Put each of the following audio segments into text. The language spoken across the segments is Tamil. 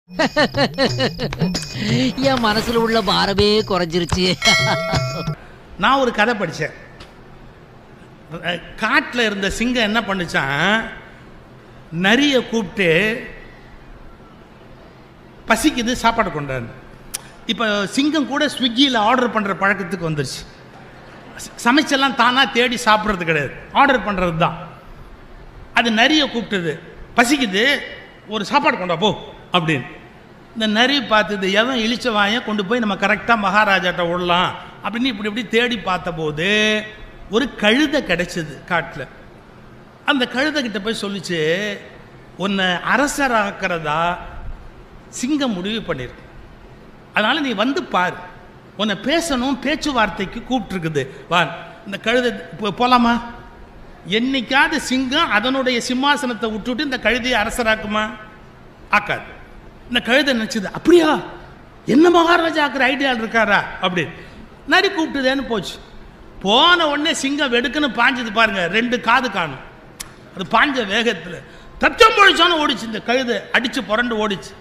என் மனசுல உள்ள பாரமே குறைஞ்சிருச்சு. நான் ஒரு கதை படித்தேன். காட்டில் இருந்த சிங்கம் என்ன பண்ணுச்சான், நரியை கூப்பிட்டு பசிக்குது சாப்பாடு கொண்டாரு. இப்போ சிங்கம் கூட ஸ்விக்கியில் ஆர்டர் பண்ணுற பழக்கத்துக்கு வந்துருச்சு. சமைச்செல்லாம் தானாக தேடி சாப்பிட்றது கிடையாது, ஆர்டர் பண்ணுறது தான். அது நரியை கூப்பிட்டது, பசிக்குது ஒரு சாப்பாடு கொண்டா போ அப்படின்னு. இந்த நரி பார்த்தது, எவன் இழிச்ச வாயை கொண்டு போய் நம்ம கரெக்டாக மகாராஜாட்ட விடலாம் அப்படின்னு இப்படி தேடி பார்த்தபோது ஒரு கழுதை கிடைச்சது காட்டில். அந்த கழுதைகிட்ட போய் சொல்லிச்சு, உன்னை அரசராக்கிறதா சிங்கம் முடிவு பண்ணியிருக்கு, அதனால் நீ வந்து பாரு, உன்னை பேசணும், பேச்சுவார்த்தைக்கு கூப்பிட்டுருக்குது, வா. இந்த கழுதை போகலாமா? என்னைக்காவது சிங்கம் அதனுடைய சிம்மாசனத்தை விட்டுட்டு இந்த கழுதையை அரசராக்குமா? ஆக்காது. இந்த கழுதை நினச்சிது, அப்படியா, என்ன மகாராஜா ஆக்குற ஐடியாவில் இருக்காரா அப்படி. நரி கூப்பிட்டுதேன்னு போச்சு. போன உடனே சிங்கம் வெடுக்குன்னு பாஞ்சது பாருங்க, 2 காது காணும். அது பாஞ்ச வேகத்தில் தச்சம் பொழிச்சான்னு ஓடிச்சு. இந்த கழுதை அடித்து புரண்டு ஓடிச்சு.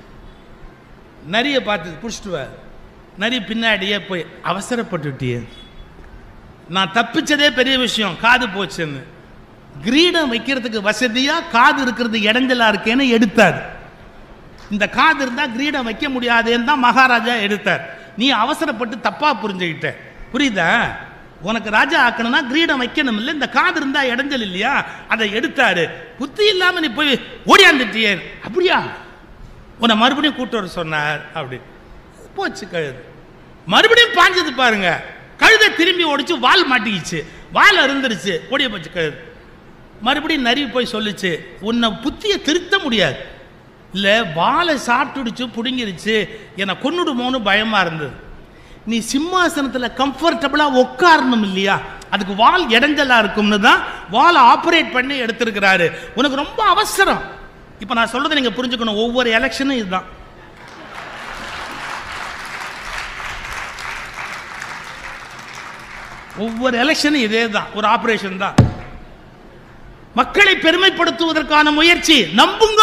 நரியை பார்த்தது, பிடிச்சிட்டு வா. நரி பின்னாடியே போய், அவசரப்பட்டுட்டியே, நான் தப்பிச்சதே பெரிய விஷயம், காது போச்சுன்னு. கிரீடம் வைக்கிறதுக்கு வசதியாக காது இருக்கிறது இடைஞ்சலாக இருக்கேன்னு எடுத்தார். இந்த காது இருந்தால் கிரீடம் வைக்க முடியாதேன்னு தான் மகாராஜா எடுத்தார். நீ அவசரப்பட்டு தப்பாக புரிஞ்சுக்கிட்ட, புரியுதா? உனக்கு ராஜா ஆக்கணும்னா கிரீடம் வைக்கணும் இல்லை, இந்த காது இருந்தால் இடைஞ்சல் இல்லையா, அதை எடுத்தாரு. புத்தி இல்லாமல் நீ போய் ஓடியாந்துட்டியே, அப்படியா, உன்னை மறுபடியும் கூட்டு வர சொன்னார் அப்படி. போச்சு கழுது. மறுபடியும் பாஞ்சது பாருங்க, கழுதை திரும்பி ஓடிச்சு, வால் மாட்டிக்கிச்சு, வால் அருந்துருச்சு, ஓடிய போச்சு கழுது. மறுபடியும் நரி போய் சொல்லிச்சு, உன்னை புத்தியை திருத்த முடியாது, இல்லை வாழை சாப்பிட்டுடுச்சு, பிடுங்கிருச்சு, என்னை கொன்னுடுமோன்னு பயமாக இருந்தது. நீ சிம்மாசனத்தில் கம்ஃபர்டபுளாக உட்காரணும் இல்லையா, அதுக்கு வால் இடைஞ்சலாக இருக்கும்னு தான் வாலை ஆப்ரேட் பண்ணி எடுத்திருக்கிறாரு. உனக்கு ரொம்ப அவசரம். இப்போ நான் சொல்றதை நீங்கள் புரிஞ்சுக்கணும், ஒவ்வொரு எலெக்ஷனும் இதுதான். ஒவ்வொரு எலெக்ஷனும் இதே தான், ஒரு ஆபரேஷன் தான். மக்களை பெருமைப்படுத்துவதற்கான முயற்சி, நம்புங்க.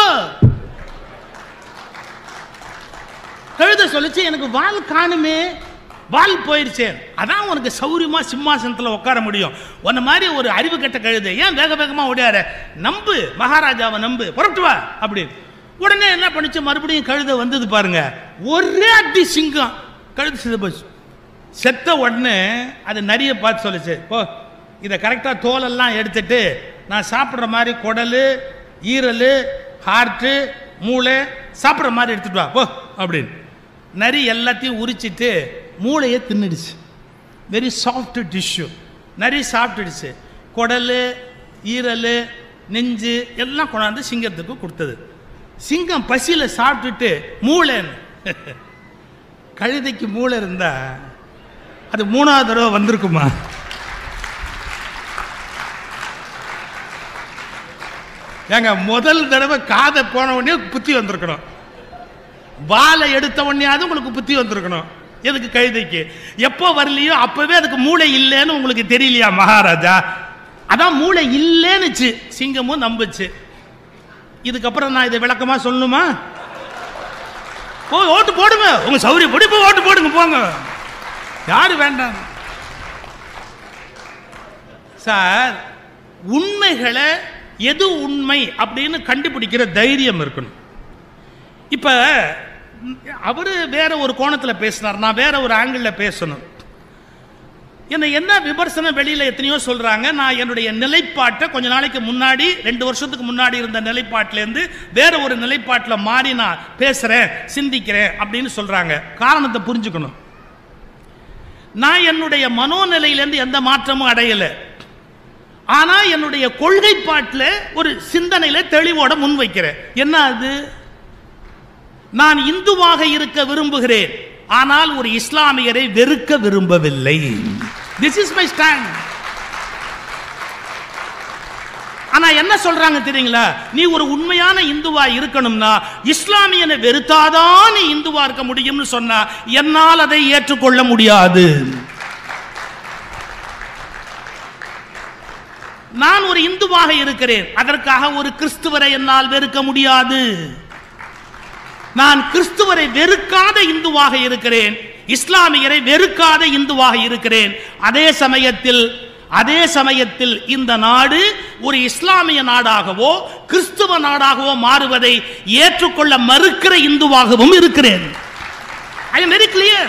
கழுதை சொல்லிச்சு, எனக்கு வால் காணுமே, வால் போயிருச்சே, அதான் உனக்கு சௌரியமா சிம்மாசனத்தில் உட்கார முடியும். உன்ன மாதிரி ஒரு அறிவு கட்ட கழுதை ஏன் வேக வேகமாக ஓடியார, நம்பு மகாராஜாவை, நம்பு, புறப்பட்டு வா அப்படி. உடனே என்ன பண்ணிச்சு, மறுபடியும் கழுதை வந்தது பாருங்க, ஒரே அடி சிங்கம், கழுதை செத்து போச்சு. செத்த உடனே அது நரியை பார்த்து சொல்லிச்சு, ஓ இதை கரெக்டாக தோலெல்லாம் எடுத்துட்டு நான் சாப்பிட்ற மாதிரி குடல், ஈரல், ஹார்ட்டு, மூளை சாப்பிட்ற மாதிரி எடுத்துட்டு வா போ அப்படின்னு. நரி எல்லாத்தையும் உரிச்சிட்டு மூளையை தின்னுடுச்சு. Very soft tissue. நரி சாப்பிட்டுடுச்சு. குடல், ஈரல், நெஞ்சு எல்லாம் கொண்டாந்து சிங்கத்துக்கு கொடுத்தது. சிங்கம் பசியில் சாப்பிட்டுட்டு மூளைன்னு. கழுதைக்கு மூளை இருந்தா அது 3வது தடவை வந்திருக்குமா? ஏங்க, முதல் தடவை காதை போன உடனே புத்தி வந்திருக்கணும், வாழை எடுத்த உடனேயாவது உங்களுக்கு புத்தி வந்திருக்கணும். எதுக்கு கழுதைக்கு? எப்போ வரலையோ அப்பவே அதுக்கு மூளை இல்லைன்னு உங்களுக்கு தெரியலையா மகாராஜா? அதான் மூளை இல்லைன்னுச்சு, சிங்கமும் நம்புச்சு. இதுக்கப்புறம் நான் இதை விளக்கமா சொல்லணுமா? போய் ஓட்டு போடுங்க, உங்க சௌரியப்படி போய் ஓட்டு போடுங்க, போங்க, யாரு வேண்டாம். சார், உண்மைகளை எது உண்மை அப்படின்னு கண்டுபிடிக்கிற தைரியம் இருக்கணும். இப்ப அவரு வேற ஒரு கோணத்தில் பேசினார், நான் வேற ஒரு ஆங்கிள் பேசணும். என்ன விமர்சனம் வெளியில எத்தனையோ சொல்றாங்க. நான் என்னுடைய நிலைப்பாட்டை கொஞ்ச நாளைக்கு முன்னாடி, 2 வருஷத்துக்கு முன்னாடி இருந்த நிலைப்பாட்டிலேருந்து வேற ஒரு நிலைப்பாட்டில் மாறி நான் பேசுறேன், சிந்திக்கிறேன் அப்படின்னு சொல்றாங்க. காரணத்தை புரிஞ்சுக்கணும். நான் என்னுடைய மனோநிலையிலேருந்து எந்த மாற்றமும் அடையல, ஆனா என்னுடைய கொள்கைப்பாட்டில் ஒரு சிந்தனையில தெளிவோட முன்வைக்கிறேன். என்ன அது? நான் இந்துவாக இருக்க விரும்புகிறேன், ஆனால் ஒரு இஸ்லாமியரை வெறுக்க விரும்பவில்லை. This is my stand. ஆனா என்ன சொல்றாங்க தெரியுங்களா? நீ ஒரு உண்மையான இந்துவா இருக்கணும்னா இஸ்லாமியனை வெறுத்தாதான் நீ இந்துவா இருக்க முடியும்னு சொன்னா என்னால் அதை ஏற்றுக்கொள்ள முடியாது. நான் ஒரு இந்துவாக இருக்கிறேன், அதற்காக ஒரு கிறிஸ்துவரை என்னால் வெறுக்க முடியாது. நான் கிறிஸ்துவரை வெறுக்காத இந்துவாக இருக்கிறேன், இஸ்லாமியரை வெறுக்காத இந்துவாக இருக்கிறேன். அதே சமயத்தில் இந்த நாடு ஒரு இஸ்லாமிய நாடாகவோ கிறிஸ்துவ நாடாகவோ மாறுவதை ஏற்றுக்கொள்ள மறுக்கிற இந்துவாகவும் இருக்கிறேன். I am very clear.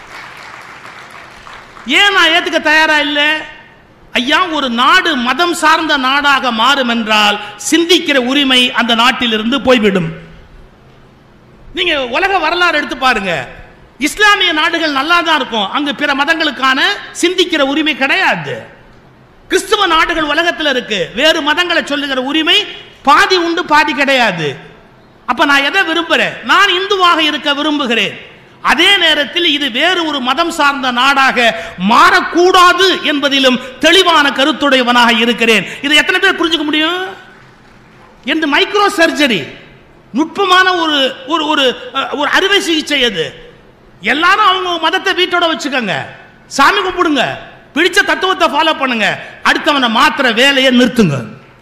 ஏன் நான் ஏத்துக்க தயாரா இல்லை? ஐயா, ஒரு நாடு மதம் சார்ந்த நாடாக மாறும் என்றால் சிந்திக்கிற உரிமை அந்த நாட்டிலிருந்து போய்விடும். நீங்க உலக வரலாறு எடுத்து பாருங்க. இஸ்லாமிய நாடுகள் நல்லா தான் இருக்கும், அங்கு பிற மதங்களுக்கான சிந்திக்கிற உரிமை கிடையாது. கிறிஸ்துவ நாடுகள் உலகத்தில் இருக்கு, வேறு மதங்களை சொல்லுகிற உரிமை பாதி உண்டு பாதி கிடையாது. அப்ப நான் எதை விரும்புறேன்? நான் இந்துவாக இருக்க விரும்புகிறேன். அதே நேரத்தில் இது வேறு ஒரு மதம் சார்ந்த நாடாக மாறக்கூடாது என்பதிலும் தெளிவான கருத்துடையவனாக இருக்கிறேன். இதை எத்தனை பேர் புரிஞ்சுக்க முடியும்? எந்த மைக்ரோ சர்ஜரி, நுட்பமான ஒரு ஒரு ஒரு அறுவை சிகிச்சை. அது எல்லாரும் அவங்க மதத்தை வீட்டோட வச்சுக்கோங்க, சாமி கும்பிடுங்க, பிடிச்ச தத்துவத்தை ஃபாலோ பண்ணுங்க, அடுத்தவனை மாத்திர வேலையை நிறுத்துங்க.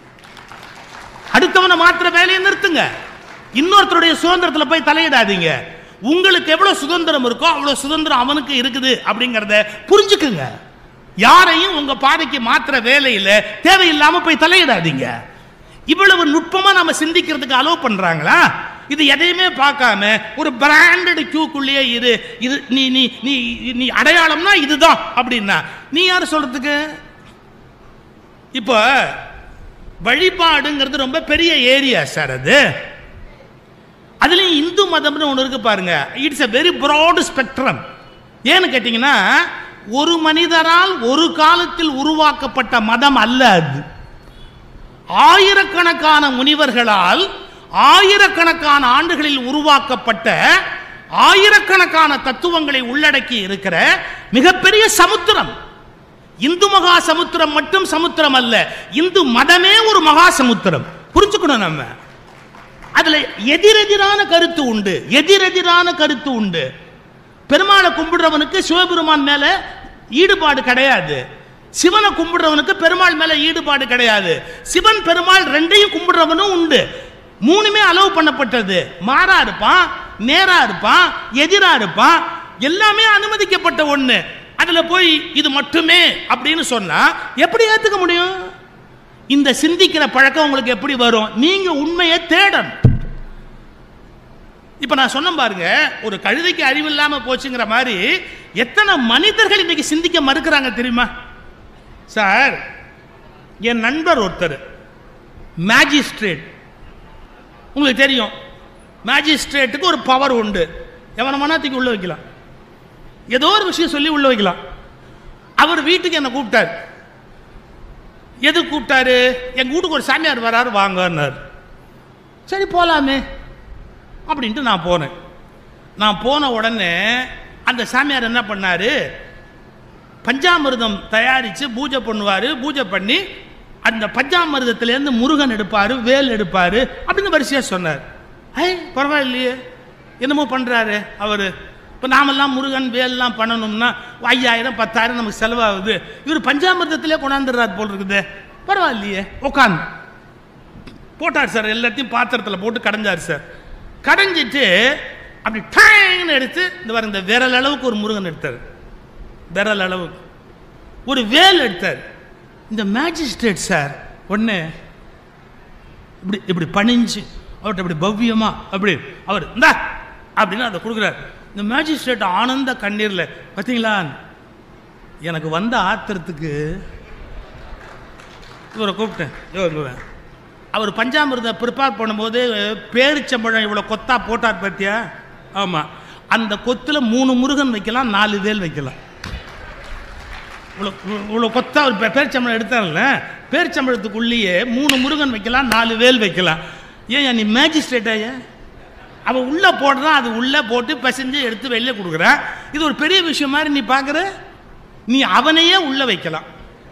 இன்னொருத்தருடைய சுதந்திரத்தில் போய் தலையிடாதீங்க. உங்களுக்கு எவ்வளவு சுதந்திரம் இருக்கோ அவ்வளவு சுதந்திரம் அவனுக்கு இருக்குது அப்படிங்கறத புரிஞ்சுக்குங்க. யாரையும் உங்க பாதைக்கு மாத்திர வேலையில தேவையில்லாம போய் தலையிடாதீங்க. இவ்வளவு நுட்பமா நம்ம சிந்திக்கிறதுக்கு அலோவ் பண்றாங்களா? இது எதையுமே பார்க்காம ஒரு பிராண்டட் கியூக்குள்ளேயே இது இது நீ நீ நீ நீ அடையாளம்னா இதுதான் அப்படின்னா நீ யாரு சொல்றதுக்கு? இப்போ வழிபாடுங்கிறது ரொம்ப பெரிய ஏரியா சார். அதுலயும் இந்து மதம்னு ஒன்று இருக்கு பாருங்க. It's a very broad spectrum. ஏன்னு கேட்டீங்கன்னா, ஒரு மனிதரால் ஒரு காலத்தில் உருவாக்கப்பட்ட மதம் அல்ல அது. ஆயிரக்கணக்கான முனிவர்களால் ஆயிரக்கணக்கான ஆண்டுகளில் உருவாக்கப்பட்ட ஆயிரக்கணக்கான தத்துவங்களை உள்ளடக்கி இருக்கிற மிகப்பெரிய சமுத்திரம். இந்து மகா சமுத்திரம் மட்டும் சமுத்திரம் அல்ல, இந்து மதமே ஒரு மகா சமுத்திரம். புரிஞ்சுக்கணும். நம்ம அதுல எதிரெதிரான கருத்து உண்டு. பெருமாளை கும்பிடுறவனுக்கு சிவபெருமான் மேல ஈடுபாடு கிடையாது, சிவனை கும்பிடுறவனுக்கு பெருமாள் மேல ஈடுபாடு கிடையாது. சிவன் பெருமாள் ரெண்டையும் கும்பிடுறவனும் உண்டு. மூணுமே அலோவ் பண்ணப்பட்டது. மாறா இருப்பான், நேரா இருப்பான், எதிரா இருப்பான், எல்லாமே அனுமதிக்கப்பட்ட ஒண்ணு. அதுல போய் இது மட்டுமே அப்படின்னு சொன்னா எப்படி ஏத்துக்க முடியும்? இந்த சிந்திக்கிற பழக்கம் உங்களுக்கு எப்படி வரும்? நீங்க உண்மையை தேடணும். இப்ப நான் சொன்ன பாருங்க, ஒரு கழுதைக்கு அறிவில்லாம போச்சுங்கிற மாதிரி எத்தனை மனிதர்கள் இன்னைக்கு சிந்திக்க மறுக்கிறாங்க தெரியுமா சார்? என் நண்பர் ஒருத்தர் மேஜிஸ்ட்ரேட், உங்களுக்கு தெரியும், மேஜிஸ்ட்ரேட்டுக்கு ஒரு பவர் உண்டு. எவன மனத்துக்கு உள்ள வைக்கலாம், ஏதோ ஒரு விஷயம் சொல்லி உள்ள வைக்கலாம். அவர் வீட்டுக்கு என்ன கூப்பிட்டார். எது கூப்பிட்டாரு? எங்க வீட்டுக்கு ஒரு சாமியார் வராரு, வாங்கன்னார். சரி போலாமே அப்படின்ட்டு நான் போனேன். நான் போன உடனே அந்த சாமியார் என்ன பண்ணாரு, பஞ்சாமிர்தம் தயாரித்து பூஜை பண்ணுவார். பூஜை பண்ணி அந்த பஞ்சாமிர்தத்திலேருந்து முருகன் எடுப்பார், வேல் எடுப்பார் அப்படின்னு வரிசையாக சொன்னார். பரவாயில்லையே, என்னமோ பண்ணுறாரு அவர். இப்போ நாமெல்லாம் முருகன் வேல்லாம் பண்ணணும்னா 5000 10,000 நமக்கு செலவாகுது. இவர் பஞ்சாமிர்தத்திலே கொண்டாந்துடுறாரு போல் இருக்குது. பரவாயில்லையே, உட்காந்து போட்டார் சார். எல்லாத்தையும் பாத்திரத்தில் போட்டு கடைஞ்சார் சார். கடைஞ்சிட்டு அப்படி டாய்னு எடுத்து இந்த விரல் அளவுக்கு ஒரு முருகன் எடுத்தார், விரல் அளவுக்கு ஒரு வேல் எடுத்தார். இந்த மேஜிஸ்ட்ரேட் சார் ஒன்று இப்படி இப்படி பணிஞ்சு அவர்கிட்ட இப்படி பவ்யமா அப்படி அவர் இந்தா அப்படின்னு அதை கொடுக்குறார். இந்த மேஜிஸ்ட்ரேட் ஆனந்த கண்ணீரில், பார்த்தீங்களா எனக்கு வந்த ஆத்திரத்துக்கு இவரை கூப்பிட்டேன். அவர் பஞ்சாமிர்தம் ப்ரிப்பேர் பண்ணும்போது பேரிச்சம்பழம் இவ்வளோ கொத்தா போட்டார் பார்த்தியா? ஆமாம், அந்த கொத்தில் 3 முருகன் வைக்கலாம், 4 வேல் வைக்கலாம். இவ்வளோ கொத்தா ஒரு பேரிச்சம்பழம் எடுத்தாங்கல்ல, பேரிச்சம்பழத்துக்குள்ளேயே 3 முருகன் வைக்கலாம், 4 வேல் வைக்கலாம். ஏன் நீ மேஜிஸ்ட்ரேட்டா? அவன் உள்ளே போடுறான், அது உள்ளே போட்டு பசஞ்சு எடுத்து வெளியே கொடுக்குறான். இது ஒரு பெரிய விஷயம் மாதிரி நீ பார்க்குற. நீ அவனையே உள்ள வைக்கலாம்.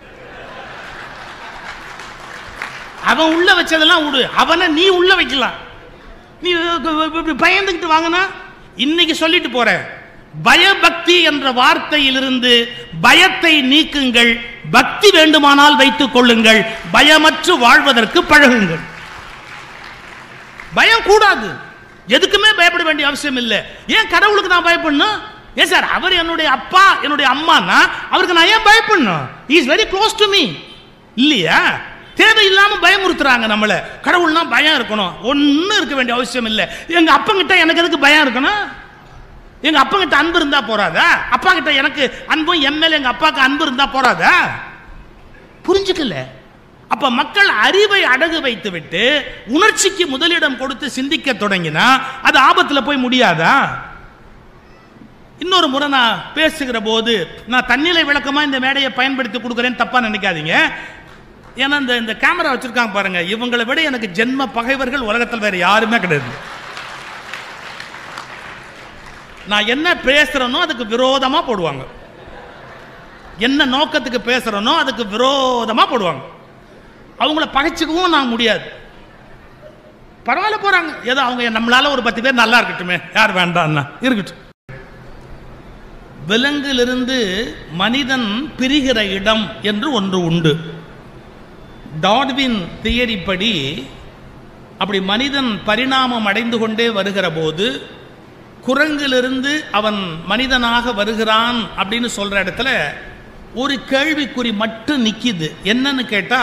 அவன் உள்ள வச்சதெல்லாம் விடு, அவனை நீ உள்ள வைக்கலாம். நீ பயந்துக்கிட்டு வாங்கினா இன்னைக்கு சொல்லிட்டு போற, பயபக்தி என்ற வார்த்தையிலிருந்து பயத்தை நீக்குங்கள், பக்தி வேண்டுமானால் வைத்துக் கொள்ளுங்கள், பயமற்று வாழ்வதற்கு பழகுங்கள். பயம் கூடாது. எதுக்குமே பயப்பட வேண்டிய அவசியம் இல்லை. ஏன் கடவுளுக்கு நான் பயப்படணும்? ஏன் சார் அவர் என்னுடைய அப்பா என்னுடைய அம்மானா அவருக்கு நான் ஏன் பயப்படணும்? he is very close to me இல்லையா? தேவையில்லாம பயமுறுத்துறாங்க நம்மள. கடவுள்னா பயம் இருக்கணும், ஒன்னும் இருக்க வேண்டிய அவசியம் இல்லை. எங்க அப்பங்கிட்ட எனக்கு எதுக்கு பயம் இருக்கணும்? எங்க அப்பங்கிட்ட அன்பு இருந்தா போறாதா? அப்பா கிட்ட எனக்கு அன்பும் எம்எல்ஏ எங்க அப்பாக்கு அன்பு இருந்தா போறாதா? புரிஞ்சுக்கல. அப்ப மக்கள் அறிவை அடகு வைத்து விட்டு உணர்ச்சிக்கு முதலிடம் கொடுத்து சிந்திக்க தொடங்கினா அது ஆபத்துல போய் முடியாதா? இன்னொரு முறை நான் பேசுகிற போது நான் தன்னிலை விளக்கமா இந்த மேடையை பயன்படுத்தி கொடுக்குறேன்னு தப்பா நினைக்காதீங்க. ஏன்னா இந்த கேமரா வச்சிருக்காங்க பாருங்க, இவங்களை விட எனக்கு ஜென்ம பகைவர்கள் உலகத்தில் வேற யாருமே கிடையாது. நான் என்ன பேசுறேனோ அதுக்கு விரோதமா போடுவாங்க, என்ன நோக்கத்துக்கு பேசுறேனோ அதுக்கு விரோதமா போடுவாங்க. அவங்கள பகைச்சிக்கவும் நான் முடியாது. பரவாயில்ல போறாங்க, ஏதோ அவங்க நம்மளால ஒரு 10 பேர் நல்லா இருக்கட்டுமே, யார் வேண்டாம்னா இருக்கட்டும். விலங்கிலிருந்து மனிதன் பிரிகிற இடம் என்று ஒன்று உண்டு. டார்வின் தியரி படி அப்படி மனிதன் பரிணாமம் அடைந்து கொண்டே வருகிற போது குரங்கிலிருந்து அவன் மனிதனாக வருகிறான் அப்படின்னு சொல்ற இடத்துல ஒரு கேள்விக்குறி மட்டும் நிக்குது. என்னன்னு கேட்டா,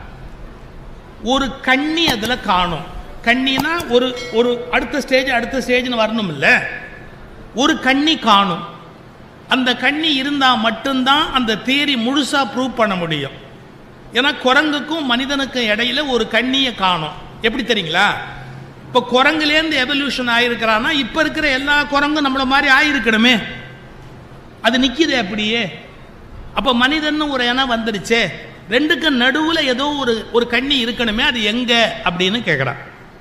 ஒரு கண்ணி அதுல காணும். கண்ணினா ஒரு அடுத்த ஸ்டேஜ்னு வரணும் இல்ல, ஒரு கண்ணி காணும். அந்த கண்ணி இருந்தா மட்டும்தான் அந்த தியரி முழுசா ப்ரூவ் பண்ண முடியும். ஏன்னா குரங்குக்கும் மனிதனுக்கும் இடையில ஒரு கண்ணியை காணும். எப்படி தெரியுங்களா? இப்போ குரங்குலேருந்து எவல்யூஷன் ஆயிருக்கிறான்னா இப்ப இருக்கிற எல்லா குரங்கும் நம்மள மாதிரி ஆயிருக்கணுமே, அது நிக்குது அப்படியே. அப்ப மனிதன் ஒரு இனம் வந்துடுச்சே, ரெண்டுக்கு நடுவுல ஏதோ ஒரு கண்ணி இருக்கணுமே, அது எங்க அப்படின்னு கேட்கிறான்.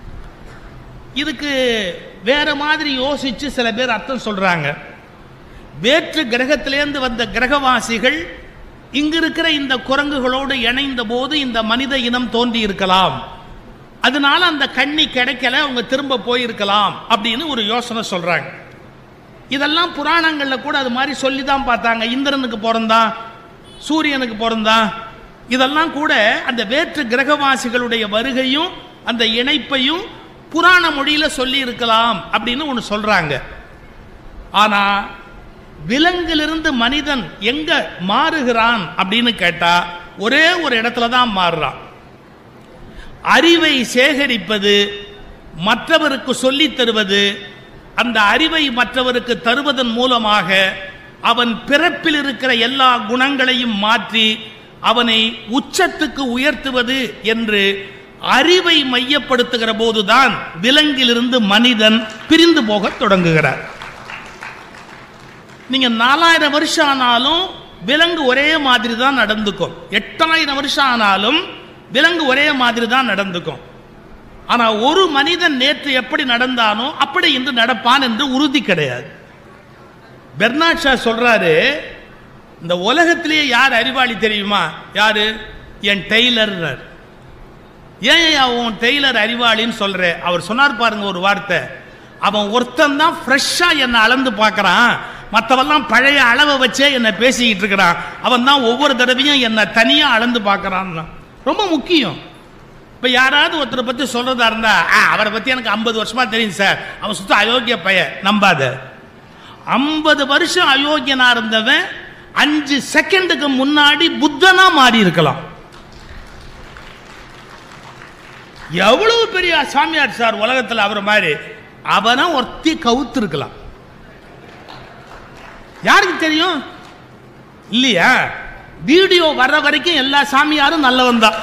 இதுக்கு வேற மாதிரி யோசிச்சு சில பேர் அர்த்தம் சொல்றாங்க. வேற்று கிரகத்திலேருந்து வந்த கிரகவாசிகள் இங்கு இருக்கிற இந்த குரங்குகளோடு இணைந்த போது இந்த மனித இனம் தோன்றி இருக்கலாம், அதனால அந்த கண்ணி கிடைக்கல, அவங்க திரும்ப போயிருக்கலாம் அப்படின்னு ஒரு யோசனை சொல்றாங்க. இதெல்லாம் புராணங்கள்ல கூட அது மாதிரி சொல்லி தான் பார்த்தாங்க. இந்திரனுக்கு பிறந்தான், சூரியனுக்கு பிறந்தான், இதெல்லாம் கூட அந்த வேற்று கிரகவாசிகளுடைய வருகையும் அந்த இணைப்பையும் புராண மொழியில சொல்லி இருக்கலாம் அப்படின்னு ஒன்று சொல்றாங்க. ஆனா விலங்கிலிருந்து மனிதன் எங்க மாறுகிறான் அப்படின்னு கேட்டா ஒரே ஒரு இடத்துல தான் மாறுறான். அறிவை சேகரிப்பது, மற்றவருக்கு சொல்லித் தருவது, அந்த அறிவை மற்றவருக்கு தருவதன் மூலமாக அவன் பிறப்பில் இருக்கிற எல்லா குணங்களையும் மாற்றி அவனை உச்சத்துக்கு உயர்த்துவது என்று அறிவை மையப்படுத்துகிற போதுதான் விலங்கிலிருந்து மனிதன் பிரிந்து போக தொடங்குகிறார். நீங்க 4000 வருஷம் ஆனாலும் விலங்கு ஒரே மாதிரி தான் நடந்துக்கும், 8000 வருஷம் ஆனாலும் விலங்கு ஒரே மாதிரி தான் நடந்துக்கும். ஆனா ஒரு மனிதன் நேற்று எப்படி நடந்தானோ அப்படி இன்று நடப்பான் என்று உறுதி கிடையாது. பெர்னாட் ஷா சொல்றாரு, இந்த உலகத்திலேயே யார் அறிவாளி தெரியுமா? யாரு? என் டெய்லர். ஏன் அவன் டெய்லர் அறிவாளின்னு சொல்ற? அவர் சொன்னார் பாருங்க ஒரு வார்த்தை, அவன் ஒருத்தன் தான் ஃப்ரெஷ்ஷா என்னை அளந்து பார்க்கறான், மற்றவெல்லாம் பழைய அளவை வச்சே என்னை பேசிக்கிட்டு இருக்கிறான், அவன் தான் ஒவ்வொரு தடவையும் என்னை தனியா அளந்து பார்க்கறான். ரொம்ப முக்கியம். இப்ப யாராவது ஒருத்தரை பத்தி சொல்றதா இருந்தா, அவரை பத்தி எனக்கு 50 வருஷமா தெரியும் சார், அவன் சுத்த அயோக்கிய பையன், நம்பாத. 50 வருஷம் அயோக்கியனா இருந்தவன் 5 செகண்டுக்கு முன்னாடி புத்தனா மாறி இருக்கலாம். எவ்வளவு பெரிய சாமியார் சார் உலகத்தில் அவர் மாதிரி, அவனை ஒருத்தி கவுத்து இருக்கலாம். யாருக்கு தெரியும் இல்லையா? வீடியோ வர்ற வரைக்கும் எல்லா சாமியாரும் நல்லவன் தான்,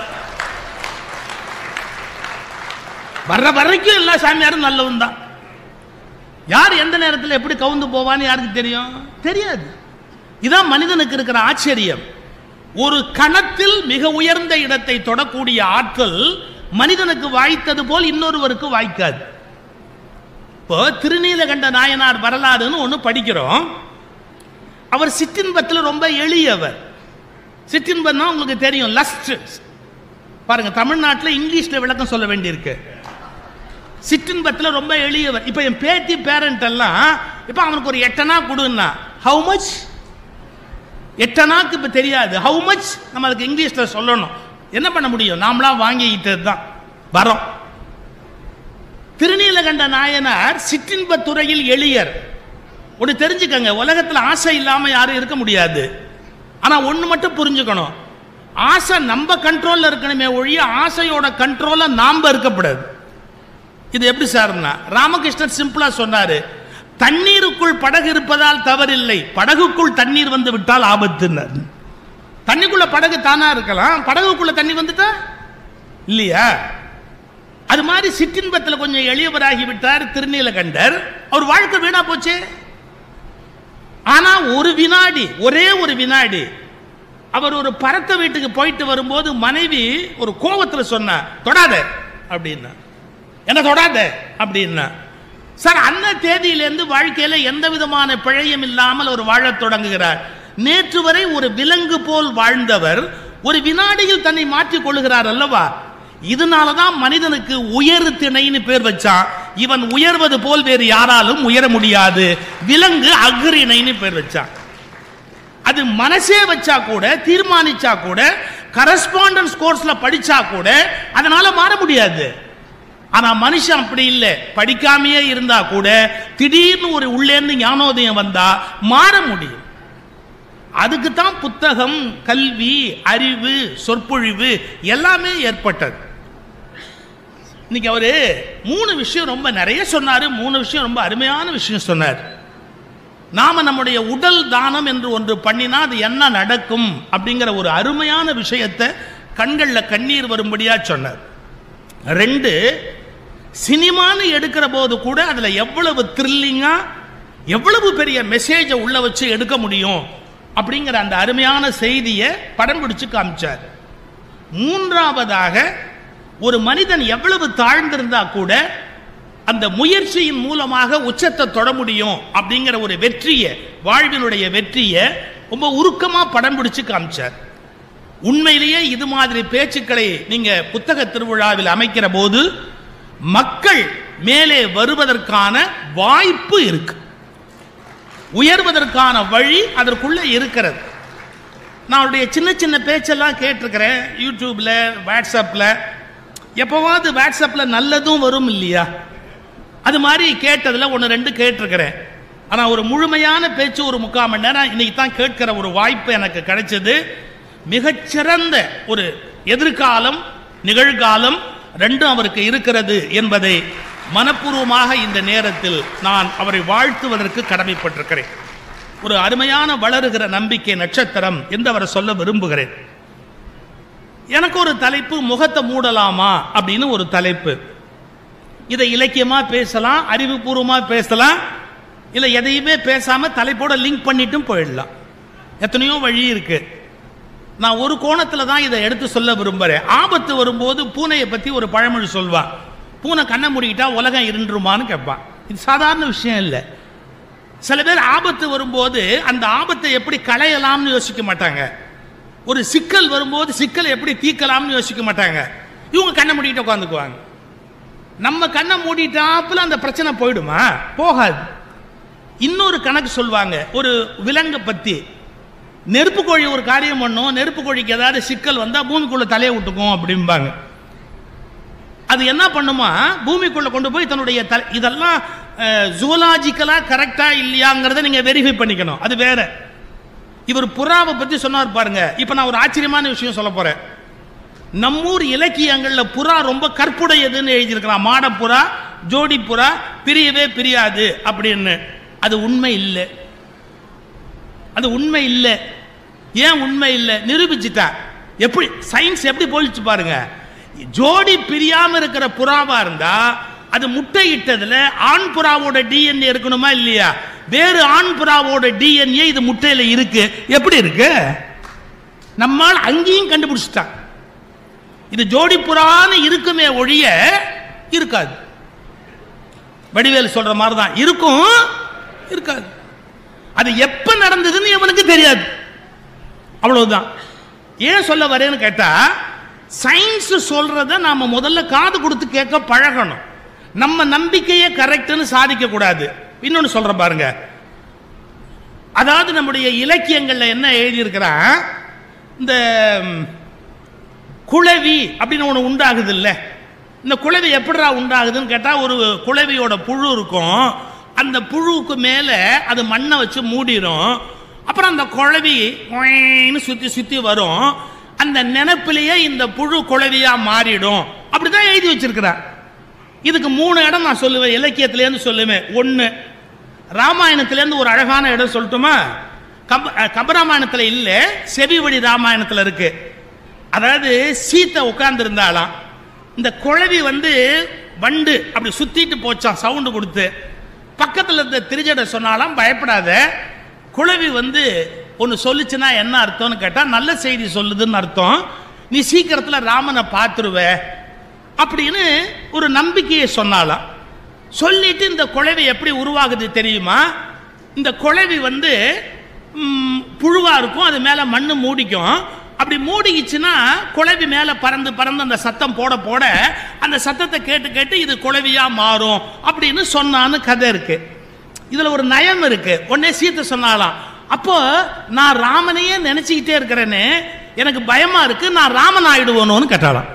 வர்ற வரைக்கும் எல்லா சாமியாரும் நல்லவன் தான். யார் எந்த நேரத்தில் எப்படி கவுந்து போவான்னு யாருக்கு தெரியும்? தெரியாது. இதான் மனிதனுக்கு இருக்கிற ஆச்சரியம். ஒரு கணத்தில் மிக உயர்ந்த இடத்தை தொடக்கூடிய ஆற்றல் மனிதனுக்கு வாய்த்தது போல் இன்னொருவருக்கு வாய்க்காது. இப்போ திருநீலகண்ட நாயனார் வரலாறுன்னு ஒன்று படிக்கிறோம். அவர் சிற்றின்பத்தில் ரொம்ப எளியவர். சிற்றின்பம்னா உங்களுக்கு தெரியும், லஸ்ட். பாருங்க, தமிழ்நாட்டில் இங்கிலீஷ்ல விளக்கம் சொல்ல வேண்டியிருக்கு. சிற்றின்பத்தில் ரொம்ப எளியவர். இப்போ என் பேத்தி பேரண்ட் எல்லாம் இப்போ அவனுக்கு ஒரு 8 அணா கொடுன்னா, ஹவு மச்? 8 அணாக்கு இப்போ தெரியாது, ஹவு மச் நம்மளுக்கு இங்கிலீஷ்ல சொல்லணும். என்ன பண்ண முடியும்? நாமளா வாங்கிக்கிட்டது தான் வரோம். திருநீலகண்ட நாயனார் சிற்றின்பத்துறையில் எளியர். ஒன்று தெரிஞ்சுக்கங்க, உலகத்தில் ஆசை இல்லாமல் யாரும் இருக்க முடியாது. ஆனால் ஒன்று மட்டும் புரிஞ்சுக்கணும், ஆசை நம்ம கண்ட்ரோலில் இருக்கணுமே ஒழிய ஆசையோட கண்ட்ரோலில் நாம் இருக்கப்படாது. இது எப்படி சார்னா, ராமகிருஷ்ணர் சிம்பிளா சொன்னாரு, தண்ணீருக்குள் படகு இருப்பதால் தவறில்லை, படகுக்குள் தண்ணீர் வந்து விட்டால் ஆபத்துன்னார். தண்ணிக்குள்ள படகு தானா இருக்கலாம், படகுக்குள்ள தண்ணி வந்துட்டா இல்லையா? அது மாதிரி சிற்றின்பத்தில் கொஞ்சம் எளியவராகி விட்டார் திருநீலகண்டர். அவர் வாழ்க்கை வீணா போச்சு. ஆனா ஒரு வினாடி, ஒரே ஒரு வினாடி, அவர் ஒரு பரத்த வீட்டுக்கு போயிட்டு வரும்போது மனைவி ஒரு கோபத்தில் சொன்ன, தொடாத அப்படின்னா. என்ன தொடாத அப்படின்னா? சார், அந்த தேதியிலிருந்து வாழ்க்கையில எந்த விதமான பிழையும் இல்லாமல் அவர் வாழத் தொடங்குகிறார். நேற்று வரை ஒரு விலங்கு போல் வாழ்ந்தவர் ஒரு வினாடியில் தன்னை மாற்றிக் கொள்ளுகிறார் அல்லவா? இதனாலதான் மனிதனுக்கு உயர் திணைன்னு பேர் வச்சான். இவன் உயர்வது போல் வேறு யாராலும் உயர முடியாது. விலங்கு அக்ரிணைன்னு பேர் வச்சான். அது மனசே வச்சா கூட, தீர்மானிச்சா கூட, கரஸ்பாண்டன்ஸ் கோர்ஸ்ல படிச்சா கூட அதனால மாற முடியாது. ஆனா மனுஷன் அப்படி இல்லை. படிக்காமையே இருந்தா கூட திடீர்னு ஒரு உள்ளேந்து ஞானோதயம் வந்தா மாற முடியும். அதுக்கு தான் புத்தகம், கல்வி, அறிவு, சொற்பொழிவு எல்லாமே ஏற்பட்டது. இன்னைக்கு அவரு 3 விஷயம் ரொம்ப நிறைய சொன்னாரு. 3 விஷயம் ரொம்ப அருமையான விஷயம் சொன்னார். நாம நம்முடைய உடல் தானம் என்று ஒன்று பண்ணினா அது என்ன நடக்கும் அப்படிங்கிற ஒரு அருமையான விஷயத்தை கண்கள்ல கண்ணீர் வரும்படியா சொன்னார். 2, சினிமான்னு எடுக்கிற போது கூட அதுல எவ்வளவு த்ரில்லிங்கா, எவ்வளவு பெரிய மெசேஜை உள்ள வச்சு எடுக்க முடியும் அப்படிங்கிற அந்த அருமையான செய்தியை படம் பிடிச்சு காமிச்சார். 3வதாக, ஒரு மனிதன் எவ்வளவு தாழ்ந்திருந்தா கூட அந்த முயற்சியின் மூலமாக உச்சத்தை தொட முடியும் அப்படிங்கிற ஒரு வெற்றியை, வாழ்வினுடைய வெற்றியை ரொம்ப உருக்கமா படம் பிடிச்சு காமிச்சார். உண்மையிலேயே இது மாதிரி பேச்சுக்களை நீங்க புத்தக திருவிழாவில் அமைக்கிற போது மக்கள் மேலே வருவதற்கான வாய்ப்பு இருக்கு, உயர்வதற்கான வழி அதற்குள்ள இருக்கிறது. நான் அவருடைய சின்ன சின்ன பேச்செல்லாம் கேட்டிருக்கிறேன் யூடியூப்ல, வாட்ஸ்அப்ல. எப்போவாது வாட்ஸ்அப்ல நல்லதும் வரும் இல்லையா? அது மாதிரி கேட்டதில் 1-2 கேட்டிருக்கிறேன். ஆனால் ஒரு முழுமையான பேச்சு ஒரு 3/4 மணி நேரம் இன்னைக்கு தான் கேட்கிற ஒரு வாய்ப்பு எனக்கு கிடைச்சது. மிகச்சிறந்த ஒரு எதிர்காலம், நிகழ்காலம் 2 அவருக்கு இருக்கிறது என்பதை மனப்பூர்வமாக இந்த நேரத்தில் நான் அவரை வாழ்த்துவதற்கு கடமைப்பட்டிருக்கிறேன். ஒரு அருமையான வளருகிற நம்பிக்கை நட்சத்திரம் என்று அவரை சொல்ல விரும்புகிறேன். எனக்கு ஒரு தலைப்பு, முகத்தை மூடலாமா அப்படின்னு ஒரு தலைப்பு. இதை இலக்கியமா பேசலாம், அறிவுபூர்வமா பேசலாம், இல்லை எதையுமே பேசாம தலைப்போட லிங்க் பண்ணிட்டும் போயிடலாம். எத்தனையோ வழி இருக்கு. நான் ஒரு கோணத்தில் தான் இதை எடுத்து சொல்ல விரும்புகிறேன். ஆபத்து வரும்போது பூனையை பற்றி ஒரு பழமொழி சொல்வான். பூனை கண்ணை மூடிக்கிட்டா உலகம் இருண்டுருமான்னு கேட்பான். இது சாதாரண விஷயம் இல்லை. சில பேர் ஆபத்து வரும்போது அந்த ஆபத்தை எப்படி களையலாம்னு யோசிக்க மாட்டாங்க. ஒரு சிக்கல் வரும்போது சிக்கலை எப்படி தீர்க்கலாம்னு யோசிக்க மாட்டாங்க. இவங்க கண்ணை மூடிக்கிட்டு உட்காந்துக்குவாங்க. நம்ம கண்ணை மூடிட்டாப்புல அந்த பிரச்சனை போயிடுமா? போகாது. இன்னொரு கணக்கு சொல்வாங்க ஒரு விலங்கை பற்றி. நெருப்பு கோழி ஒரு காரியம் பண்ணும், நெருப்பு கோழிக்கு ஏதாவது சிக்கல் வந்தால் பூமிக்குள்ள தலையை விட்டுக்கும் அப்படிம்பாங்க. அது என்ன பண்ணுமா, பூமிக்குள்ள கொண்டு போய் தன்னுடைய இதெல்லாம் ஜூலாஜிக்கலா கரெக்டா இல்லையாங்கிறத நீங்க வெரிஃபை பண்ணிக்கணும். அது வேற. இவர் புறாவை பத்தி சொன்னார் பாருங்க. இப்ப நான் ஒரு ஆச்சரியமான விஷயம் சொல்ல போறேன். நம்மூர் இலக்கியங்கள்ல புறா ரொம்ப கற்புடையதுன்னு எழுதியிருக்கிறான். மாடப்புறா, ஜோடி புறா பிரியவே பிரியாது அப்படின்னு. அது உண்மை இல்லை. அது உண்மை இல்லை. ஏன் உண்மை இல்லை? நிரூபிச்சுட்டா. எப்படி சயின்ஸ் எப்படி போயிடுச்சு பாருங்க. ஜோடி பிரியாம இருக்கிற புறாவா இருந்தா அது முட்டை இட்டதுல ஆண் புறாவோட டிஎன்ஏ இருக்கணுமா இல்லையா? வேறு ஆண் புறாவோட டிஎன்ஏ இது முட்டையில இருக்கு. எப்படி இருக்கு? நம்மால் அங்கேயும் கண்டுபிடிச்சிட்டான். இது ஜோடி புறான்னு இருக்குமே ஒழிய இருக்காது. வடிவேல் சொல்ற மாதிரி தான் இருக்கும், இருக்காது. அது எப்ப நடந்ததுன்னு இவனுக்கு தெரியாது. அவ்வளவுதான். ஏன் சொல்ல வரேன்னு கேட்டா, சயின்ஸ் சொல்றத நாம முதல்ல காது கொடுத்து கேட்க பழகணும். நம்ம நம்பிக்கையே கரெக்ட்னு சாதிக்க கூடாது. இன்னொன்னு சொல்ற பாருங்க. அதாவது நம்முடைய இலக்கியங்கள்ல என்ன எழுதியிருக்கிறான், இந்த குளவி அப்படின்னு ஒன்று உண்டாகுது இல்ல, இந்த குளவி எப்படிடா உண்டாகுதுன்னு கேட்டால், ஒரு குளவியோட புழு இருக்கும், அந்த புழுவுக்கு மேலே அது மண்ணை வச்சு மூடிடும். அப்புறம் அந்த குளவி சுற்றி சுற்றி வரும். அந்த நினைப்பிலேயே இந்த புழு குளவியாக மாறிடும். அப்படிதான் எழுதி வச்சிருக்கிறார். இதுக்கு 3 இடம் நான் சொல்லுவேன், இலக்கியத்திலேருந்து சொல்லுவேன். 1, ராமாயணத்திலேருந்து ஒரு அழகான இடம் சொல்லட்டுமா? கம்பராமாயணத்தில் இல்லை, செவிவழி ராமாயணத்தில் இருக்கு. அதாவது சீத்தை உட்கார்ந்து இருந்தாலாம், இந்த குளவி வண்டு அப்படி சுத்திட்டு போச்சான் சவுண்டு கொடுத்து. பக்கத்தில் இருந்த திரிஜடை சொன்னாலாம், பயப்படாத, குளவி ஒன்று சொல்லிச்சுன்னா என்ன அர்த்தம்னு கேட்டால் நல்ல செய்தி சொல்லுதுன்னு அர்த்தம், நீ சீக்கிரத்தில் ராமனை பார்த்துருவ அப்படின்னு ஒரு நம்பிக்கையை சொன்னாலாம். சொல்லிட்டு இந்த குளவி எப்படி உருவாகுது தெரியுமா? இந்த குளவி புழுவா இருக்கும், அது மேலே மண்ணு மூடிக்கும். அப்படி மூடிக்குச்சுன்னா குளவி மேலே பறந்து பறந்து அந்த சத்தம் போட போட அந்த சத்தத்தை கேட்டு கேட்டு இது குளவியா மாறும் அப்படின்னு சொன்னான்னு கதை இருக்கு. இதுல ஒரு நயம் இருக்கு. உடனே சீத்தை சொன்னாலாம், அப்போ நான் ராமனையே நினைச்சுக்கிட்டே இருக்கிறேன்னு எனக்கு பயமா இருக்கு, நான் ராமன் ஆயிடுவோன்னு கேட்டாலாம்.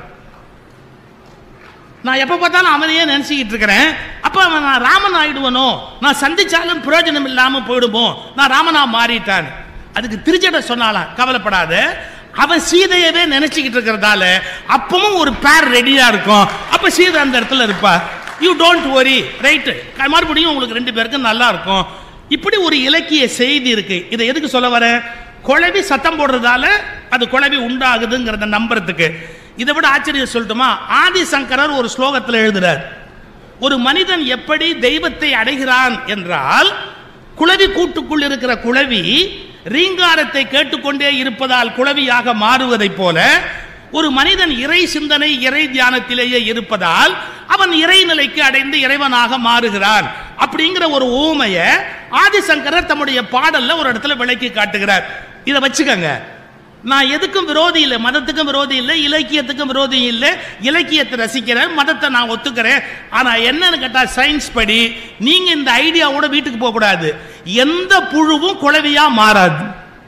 நான் எப்ப பார்த்தாலும் அவனையே நினைச்சுக்கிட்டு இருக்கிறேன், அப்ப நான் ராமன் ஆயிடுவனோ, நான் சந்திச்சாலும் பிரயோஜனம் இல்லாம போயிடுமோ, நான் ராமனா மாறிட்டான். அதுக்கு திருச்சட சொன்னாலாம், கவலைப்படாத, அவன் சீதையவே நினைச்சுக்கிட்டு இருக்கிறதால அப்பவும் ஒரு பேர் ரெடியா இருக்கும், அப்ப சீதை அந்த இடத்துல இருப்பா, யூ டோன்ட் வரி, ரைட், மறுபடியும் உங்களுக்கு 2 பேருக்கும் நல்லா இருக்கும். இப்படி ஒரு இலக்கிய செய்தி இருக்கு. இதை எதுக்கு சொல்ல வர? குளவி சத்தம் போடுறதால அது குளவி உண்டாகுதுங்கிறத நம்புறதுக்கு. இதை விட ஆச்சரியம் சொல்லட்டுமா? ஆதிசங்கரர் ஒரு ஸ்லோகத்தில் எழுதுறார், ஒரு மனிதன் எப்படி தெய்வத்தை அடைகிறான் என்றால், குளவி கூட்டுக்குள் இருக்கிற குளவி ரீங்காரத்தை கேட்டுக்கொண்டே இருப்பதால் குளவியாக மாறுவதை போல ஒரு மனிதன் இறை சிந்தனை இறை தியானத்திலேயே இருப்பதால் அவன் இறைநிலைக்கு அடைந்து இறைவனாக மாறுகிறான் அப்படிங்கிற ஒரு ஊமைய ஆதிசங்கரர் தம்முடைய பாடல்ல ஒரு இடத்துல விளக்கி காட்டுகிறார். இதை வச்சுக்கங்க. நான் எதுக்கும் விரோதி இல்லை, மதத்துக்கும் விரோதி இல்லை, இலக்கியத்துக்கும் விரோதி இல்லை, இலக்கியத்தை ரசிக்கிறேன், மதத்தை நான் ஒத்துக்கிறேன். ஆனா என்னன்னு கேட்டா, சயின்ஸ் படி நீங்க இந்த ஐடியாவோட வீட்டுக்கு போக கூடாது. எந்த புழுவும் குளவியா மாறாது,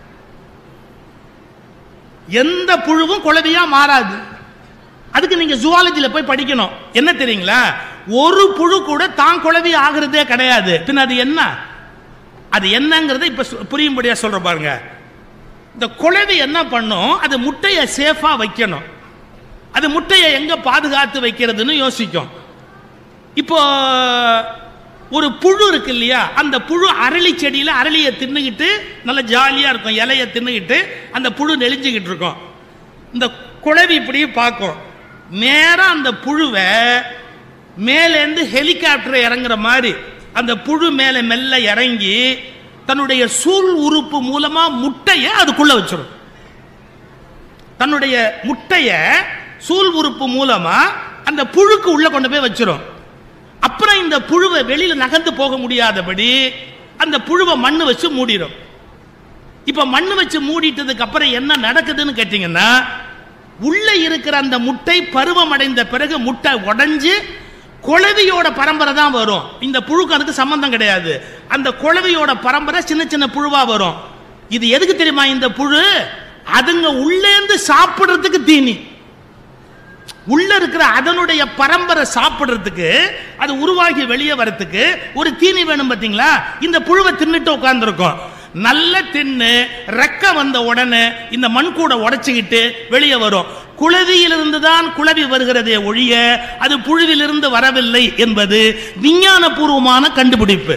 எந்த புழுவும் குளவியா மாறாது. அதுக்கு நீங்க ஜுவாலஜில போய் படிக்கணும். என்ன தெரியுங்களா? ஒரு புழு கூட தான் குளவி ஆகிறதே கிடையாது. பின் அது என்ன, அது என்னங்கிறத இப்ப புரியும்படியா சொல்ற பாருங்க. இந்த குளவி என்ன பண்ணும், அது முட்டையை சேஃபா வைக்கணும். அது முட்டையை எங்க பாதுகாத்து வைக்கிறதுன்னு யோசிக்கும். இப்போ ஒரு புழு இருக்கு இல்லையா, அந்த புழு அரளி செடியில அரளியை தின்னுகிட்டு நல்ல ஜாலியா இருக்கும், இலையை தின்னுகிட்டு அந்த புழு நெளிஞ்சுக்கிட்டு இருக்கும். இந்த குளவி இப்படி பார்க்கும், நேரா அந்த புழுவை மேலேருந்து ஹெலிகாப்டர் இறங்குற மாதிரி அந்த புழு மேல மெல்ல இறங்கி தன்னுடைய சூழ் உறுப்பு மூலமா முட்டையை அதுக்குள்ள வச்சிடும். தன்னுடைய முட்டைய சூழ் உறுப்பு மூலமா அந்த புழுக்கு உள்ள கொண்டு போய் வச்சிடும். அப்புறம் இந்த புழுவை வெளியில நகர்ந்து போக முடியாதபடி அந்த புழுவை மண்ணு வச்சு மூடிடும். இப்ப மண்ணு வச்சு மூடிட்டதுக்கு அப்புறம் என்ன நடக்குதுன்னு கேட்டீங்கன்னா, உள்ள இருக்கிற அந்த முட்டை பருவம் அடைந்த பிறகு முட்டை உடைஞ்சு குளவியோட பரம்பரை தான் வரும். இந்த புழுக்கு அதுக்கு சம்பந்தம் கிடையாது. அந்த குளவியோட பரம்பரை சின்ன சின்ன புழுவா வரும். இது எதுக்கு தெரியுமா? இந்த புழு அதுங்க உள்ளேந்து சாப்பிடுறதுக்கு தீனி, உள்ள இருக்கிற அதனுடைய பரம்பரை சாப்பிடுறதுக்கு, அது உருவாகி வெளியே வரத்துக்கு ஒரு தீனி வேணும். பார்த்தீங்களா? இந்த புழுவை தின்னுட்டு உட்கார்ந்துருக்கும். நல்ல தின்னு ரெக்க வந்த உடனே இந்த மண் கூட உடைச்சுக்கிட்டு வெளியே வரும். குளவியிலிருந்து தான் குளவி வருகிறதே ஒழிய அது புழுவிலிருந்து வரவில்லை என்பது விஞ்ஞான பூர்வமான கண்டுபிடிப்பு.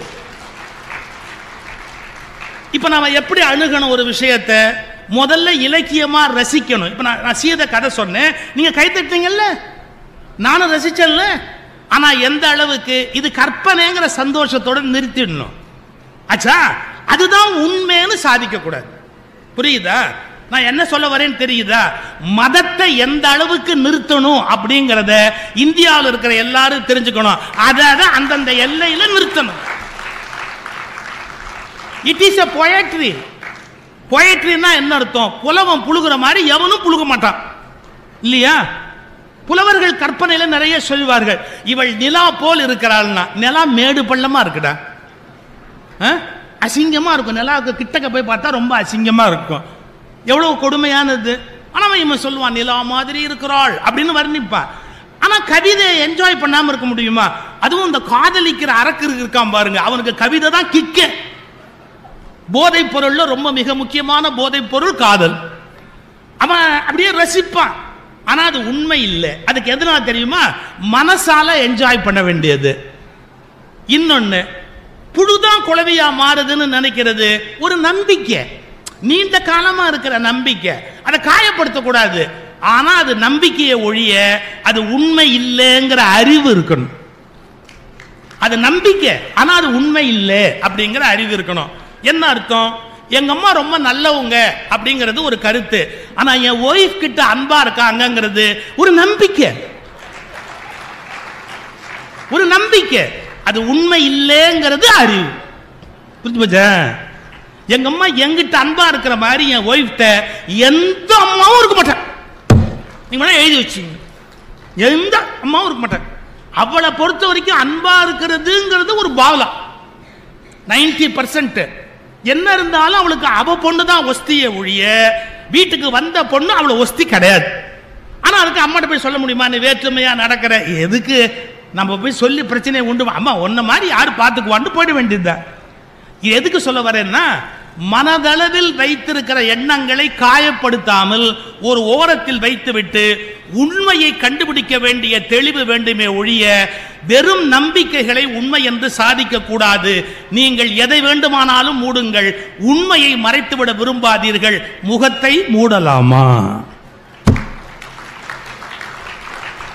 இப்ப நாம எப்படி அணுகணும் ஒரு விஷயத்தை? முதல்ல இலக்கியமா ரசிக்கணும். இப்ப நான் சீதை கதை சொன்னேன், நீங்க கைத்தட்டீங்கல்ல, நானும் ரசிச்சேன்ல. ஆனா எந்த அளவுக்கு இது கற்பனைங்கிற சந்தோஷத்தோட நிறுத்திடணும். ஆச்சா, அதுதான் உண்மைன்னு சாதிக்க கூடாது. புரியுதா? நான் என்ன சொல்ல வரேன்னு தெரியுதா? மதத்தை எந்த அளவுக்கு நிறுத்தணும் அப்படிங்கறத இந்தியாவில் இருக்கிற எல்லாரும் தெரிஞ்சுக்கணும். அதை அந்தந்த எல்லையில நிறுத்தணும். It is a poetry. பொயட்ரின்னா என்ன அர்த்தம்? புலவன் புழுகிற மாதிரி எவனும் புழுக மாட்டான் இல்லையா? புலவர்கள் கற்பனையில நிறைய சொல்வார்கள். இவள் நிலா போல் இருக்கிறாள்னா, நிலா மேடு பள்ளமா இருக்குடா, அசிங்கமா இருக்கும். நிலாவுக்கு கிட்டக்க போய் பார்த்தா ரொம்ப அசிங்கமா இருக்கும். எவ்வளவு கொடுமையானது. ஆனா இவன் சொல்லுவான், நிலா மாதிரி இருக்கிறாள் அப்படின்னு வர்ணிப்பா. ஆனா கவிதையை என்ஜாய் பண்ணாம இருக்க முடியுமா? அதுவும் இந்த காதலிக்கிற அரக்கு இருக்கான் பாருங்க, அவனுக்கு கவிதை தான் கிக்க. போதைப் பொருள்ல ரொம்ப மிக முக்கியமான போதைப் பொருள் காதல். அவன் அப்படியே ரசிப்பான். ஆனா அது உண்மை இல்லை. அதுக்கு எதனால தெரியுமா? மனசால என்ஜாய் பண்ண வேண்டியது. இன்னொன்னு, புழுதான் குளவியா மாறுதுன்னு நினைக்கிறது ஒரு நம்பிக்கை, நீண்ட காலமா இருக்கிற நம்பிக்கை. அதை காயப்படுத்தக்கூடாது. ஆனா அது நம்பிக்கையை ஒழிய அது உண்மை இல்லைங்கிற அறிவு இருக்கணும். அது நம்பிக்கை, ஆனா அது உண்மை இல்லை அப்படிங்கிற அறிவு இருக்கணும். என்ன அர்த்தம்? எங்க அம்மா ரொம்ப நல்லவங்க அப்படிங்கிறது ஒரு கருத்து. ஆனா என் ஒய்ஃப் கிட்ட அன்பா இருக்காங்கிறது ஒரு நம்பிக்கை. ஒரு நம்பிக்கை, அது உண்மை இல்லைங்கிறது அறிவு. புரிஞ்சு போச்சா? எங்க அம்மா எங்கிட்ட அன்பா இருக்கிற மாதிரி என் ஒய்ஃப்ட எந்த அம்மாவும் இருக்க மாட்டேன். நீங்க எழுதி வச்சீங்க, எந்த அம்மாவும் இருக்க மாட்டேன். அவளை பொறுத்த வரைக்கும் அன்பா இருக்கிறதுங்கிறது ஒரு பாவலா. 90% என்ன இருந்தாலும் அவளுக்கு அவ பொண்ணு தான் ஒஸ்தியை ஒழிய வீட்டுக்கு வந்த பொண்ணு அவளை ஒஸ்தி கிடையாது. ஆனா அதுக்கு அம்மாட்ட போய் சொல்ல முடியுமா, நீ வேற்றுமையா நடக்கிற? எதுக்கு நம்ம போய் சொல்லி பிரச்சனையை உண்டு? அம்மா ஒன்ன மாதிரி யாரு பார்த்துக்குவான்னு போயிட வேண்டியதுதான். இது எதுக்கு சொல்ல வரேன்னா, மனதளவில் வைத்திருக்கிற எண்ணங்களை காயப்படுத்தாமல் ஒரு ஓரத்தில் வைத்துவிட்டு உண்மையை கண்டுபிடிக்க வேண்டிய தெளிவு வேண்டுமே ஒழிய வெறும் நம்பிக்கைகளை உண்மை என்று சாதிக்க கூடாது. நீங்கள் எதை வேண்டுமானாலும் மூடுங்கள், உண்மையை மறைத்துவிட விரும்பாதீர்கள். முகத்தை மூடலாமா?